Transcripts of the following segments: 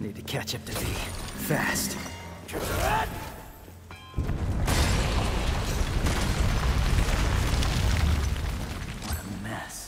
Need to catch up to V. Fast. What a mess.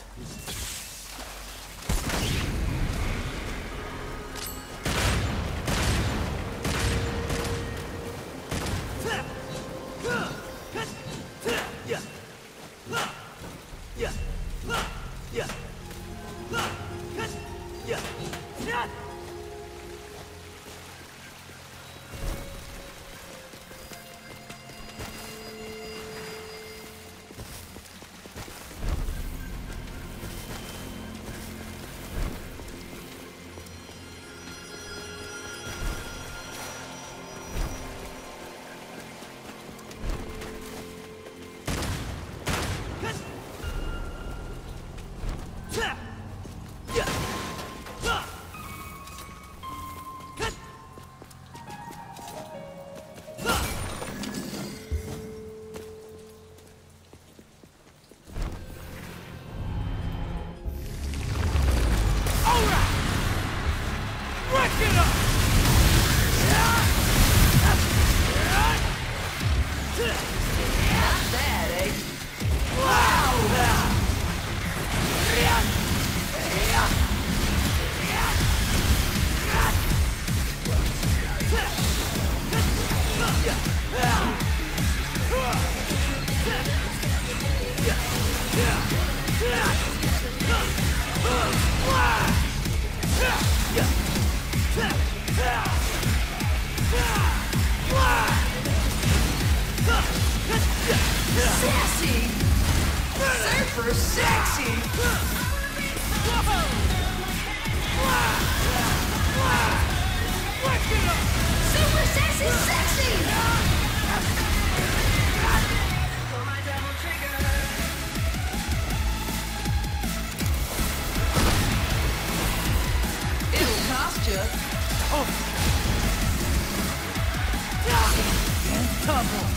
Sassy! Surfer sexy! Super sassy sexy! It'll cost you. And tumble.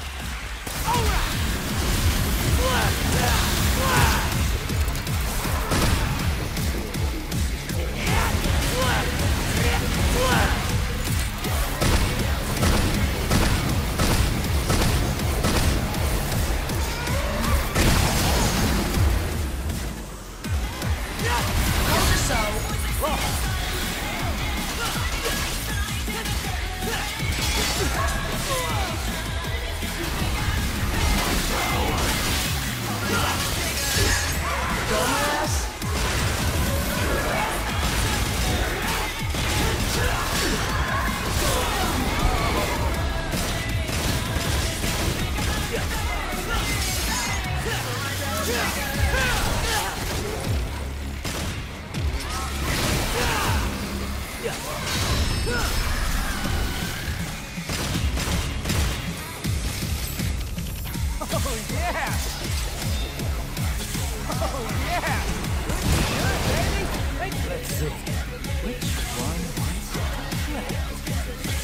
Let's see. Which one wants to play?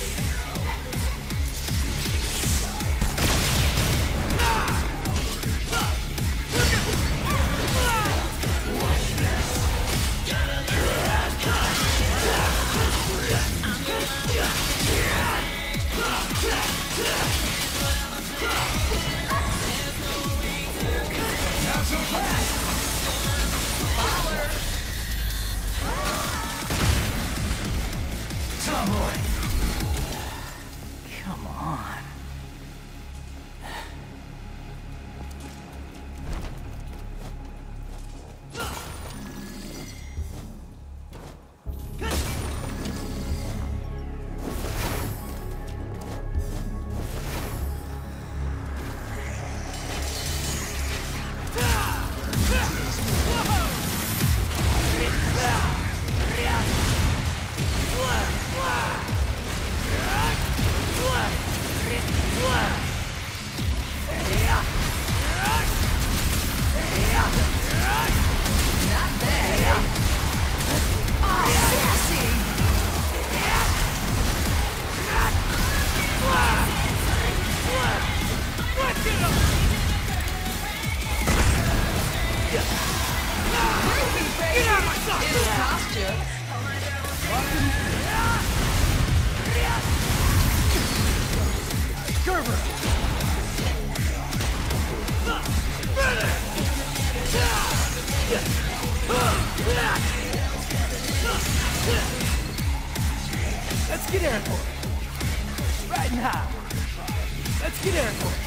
get airborne. Riding high. Let's get airborne.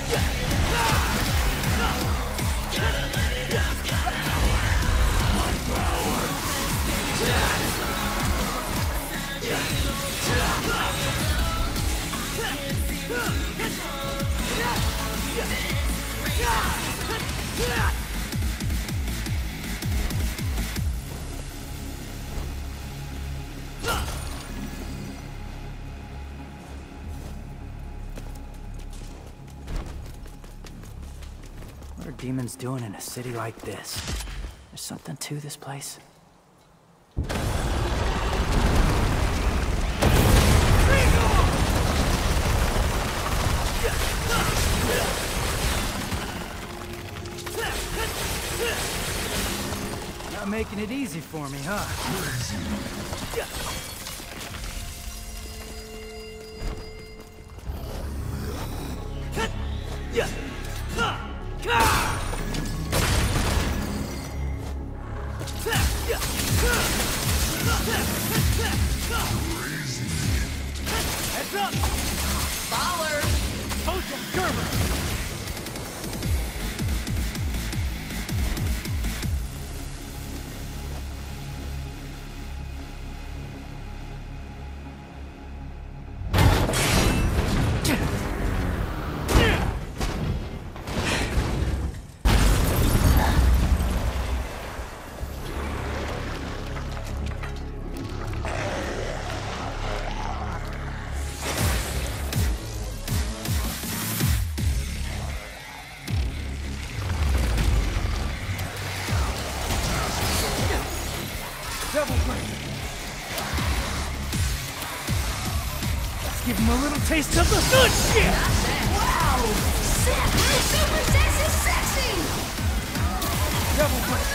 What are demons doing in a city like this? There's something to this place. Not making it easy for me, huh? Heads up! Baller! Totem Gerber! Double break. Let's give him a little taste of the good shit! Wow! Super sexy sexy! Double break.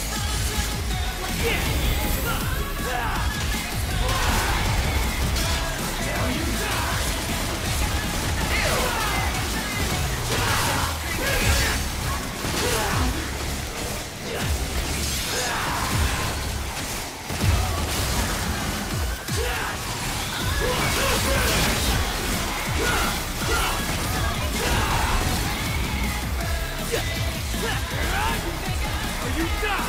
Are you done?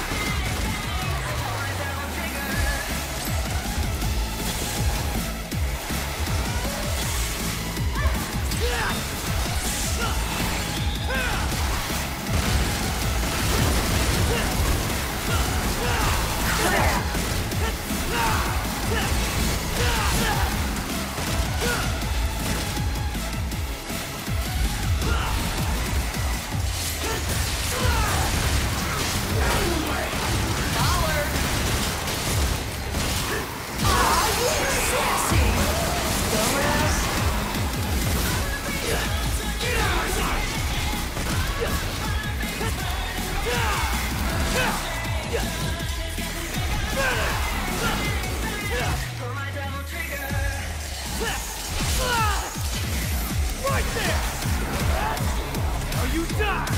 Right there! Are you done?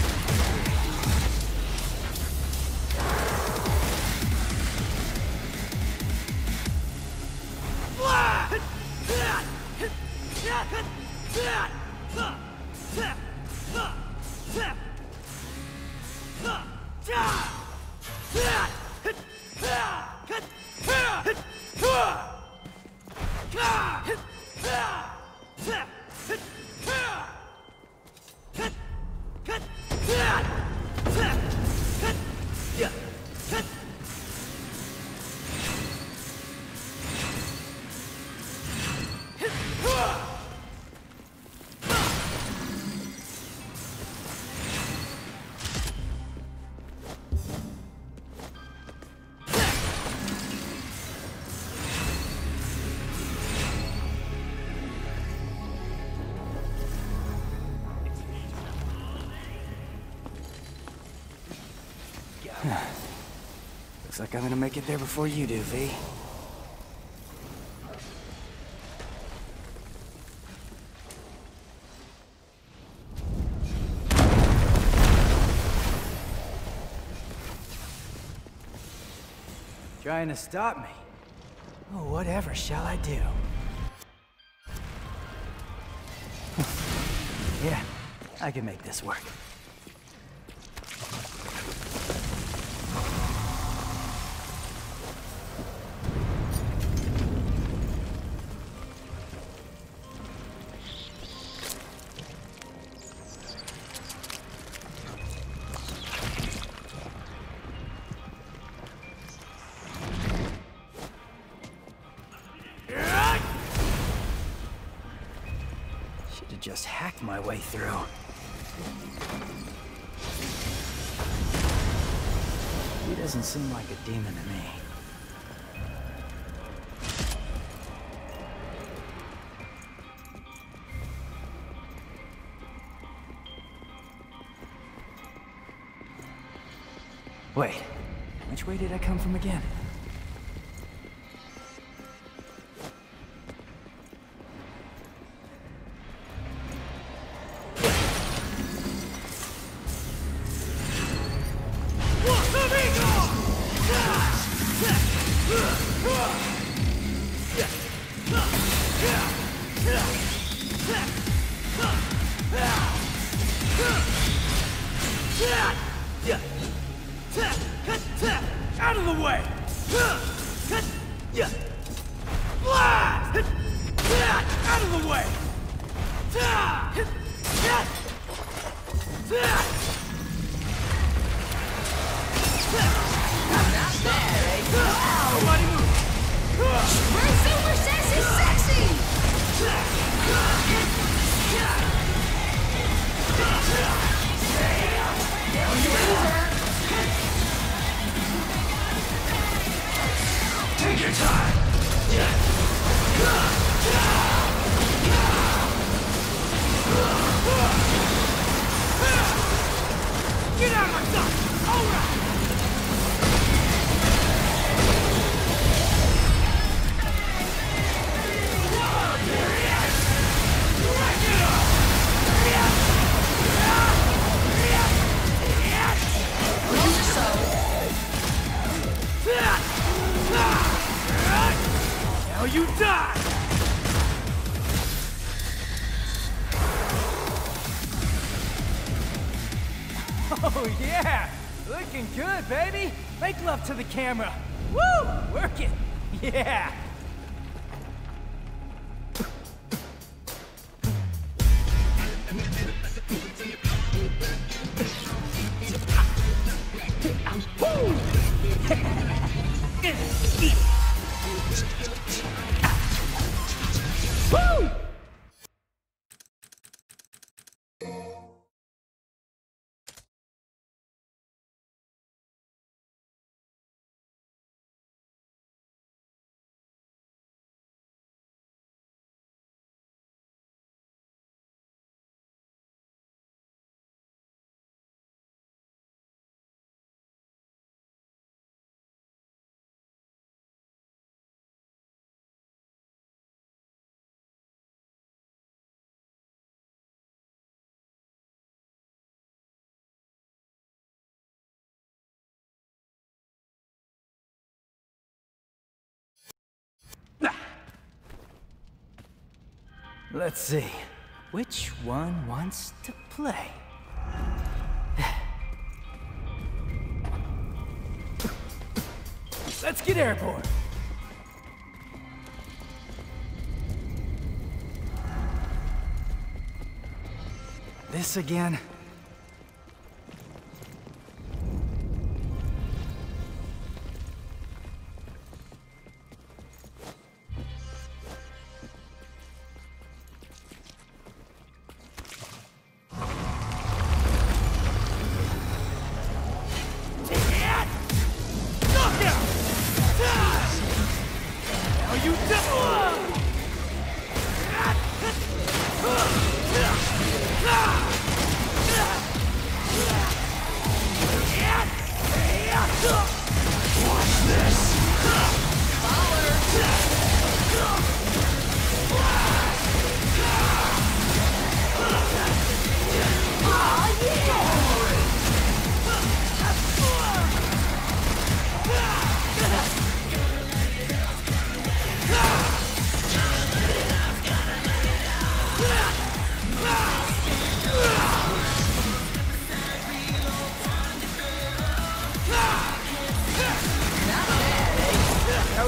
Looks like I'm gonna make it there before you do, V. Trying to stop me? Oh, whatever shall I do? Yeah, I can make this work. Should've just hacked my way through. He doesn't seem like a demon to me. Wait, which way did I come from again? Out of the way! Blast! Out of the way! Not bad, eh? Wow! Nobody move! We're super sassy sexy! Take your time! Get out of my sight! All right! Now you die! Oh yeah! Looking good, baby! Make love to the camera! Woo! Work it! Yeah! Woo! Let's see. Which one wants to play? Let's get airborne! This again?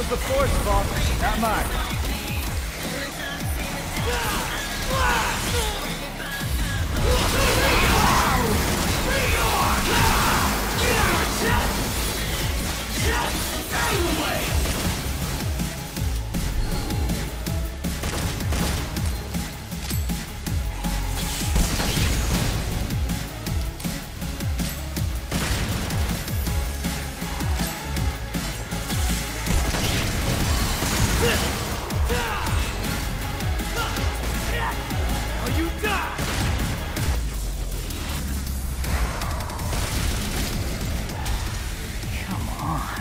was the Force fault, not mine. Now you die! Come on.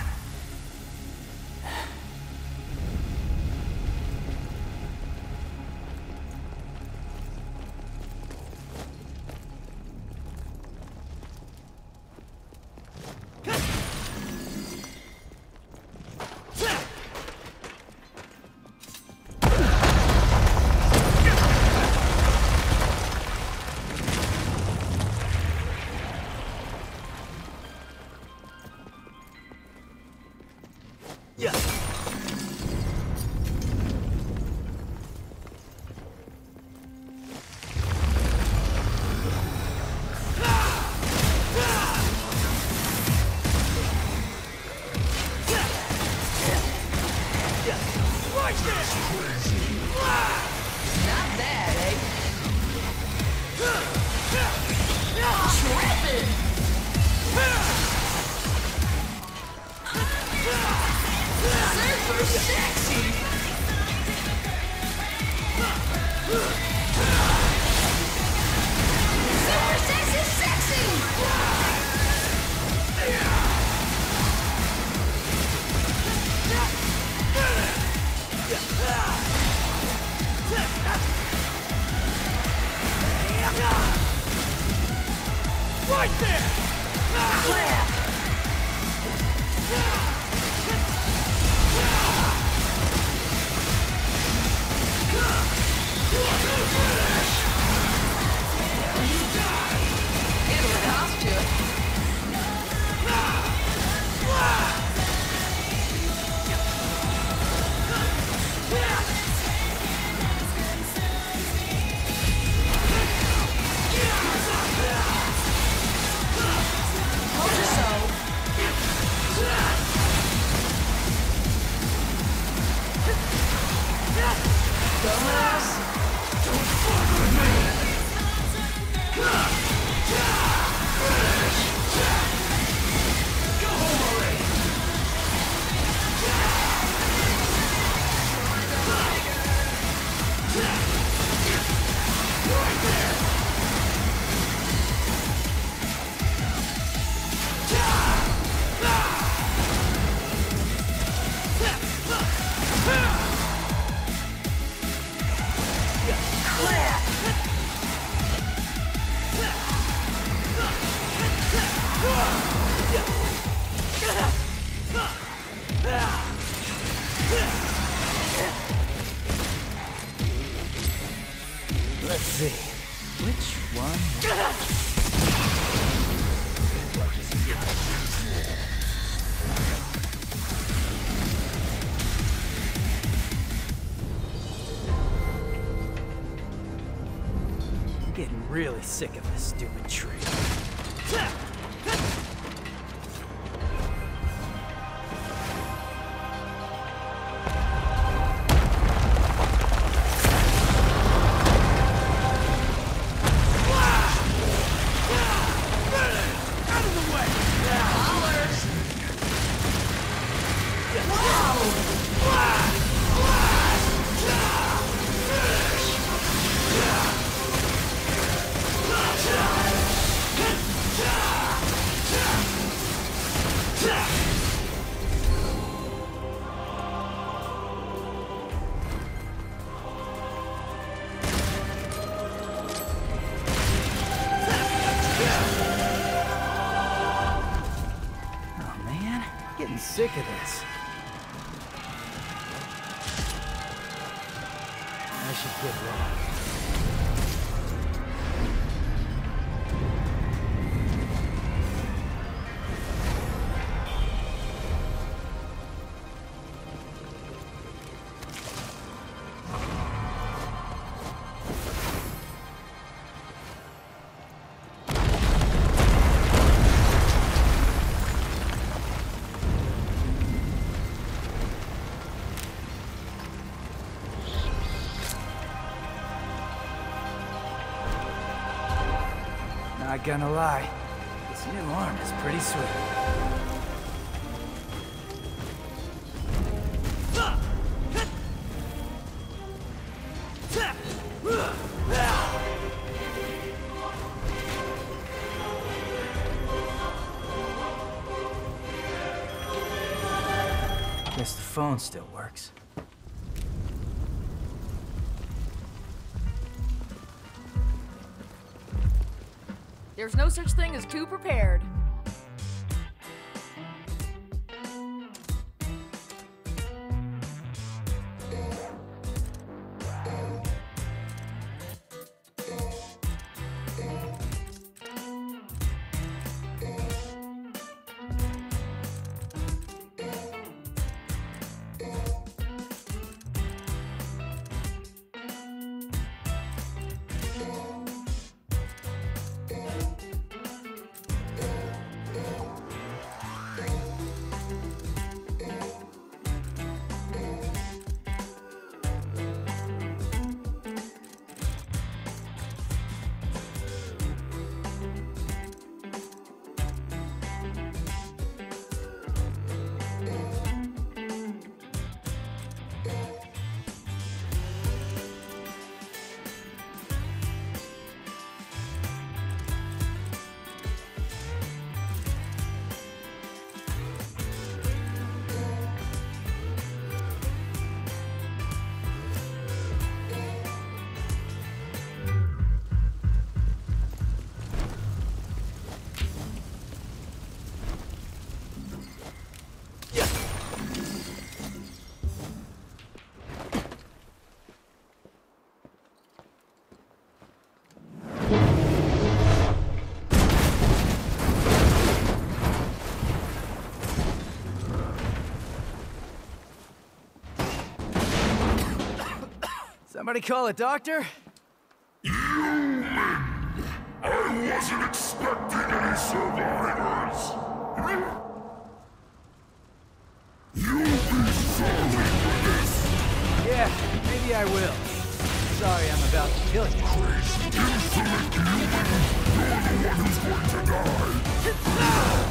Not bad, eh? Tripping! Super sexy! Super sexy sexy! Right there! It'll cost you. Told you so. Dumbass. Let's see. Which one? I'm getting really sick of this stupid tree. Getting sick of this. I should get lost. Not gonna lie, this new arm is pretty sweet. Guess the phone still works. There's no such thing as too prepared. Somebody call a doctor? Human! I wasn't expecting any survivors! You'll be sorry for this! Yeah, maybe I will. Sorry I'm about to kill you. Crazy, insolent human! You're the one who's going to die!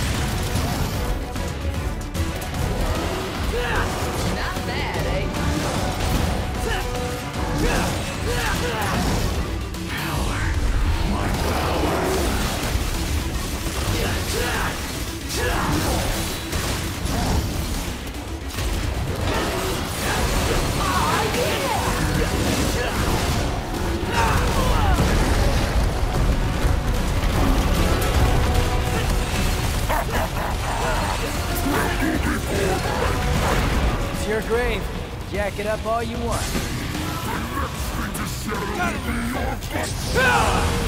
Not bad, eh? It's your grave. Jack it up all you want. The next thing to settle will be your